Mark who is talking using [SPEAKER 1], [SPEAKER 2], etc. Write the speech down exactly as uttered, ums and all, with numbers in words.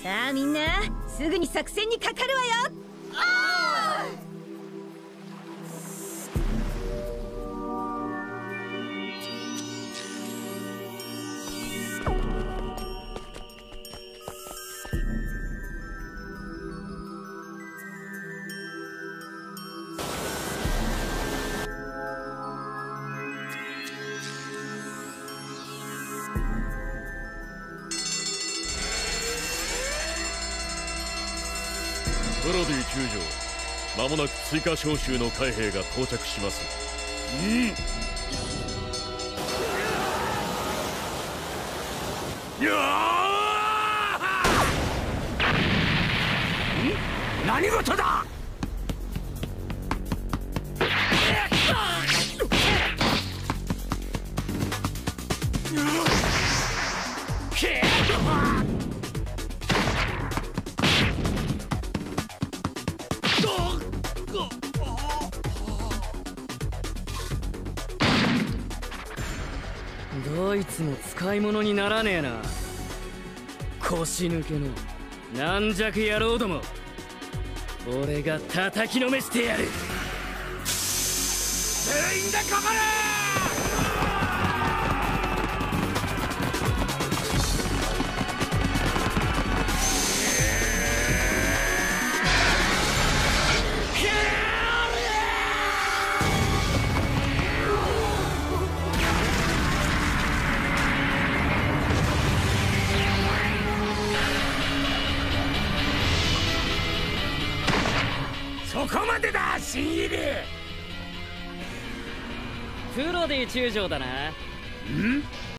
[SPEAKER 1] さあみんな、すぐに作戦にかかるわよ。あー
[SPEAKER 2] プロディ中将、間もなく追加招集の海兵が到着します。うん。やー！ん？何事だ！
[SPEAKER 3] どいつも使い物にならねえな。腰抜けの軟弱野郎ども、俺が叩きのめしてやる。全員でかかれ！そこまでだ、新入り。プロディ中将だな。ん？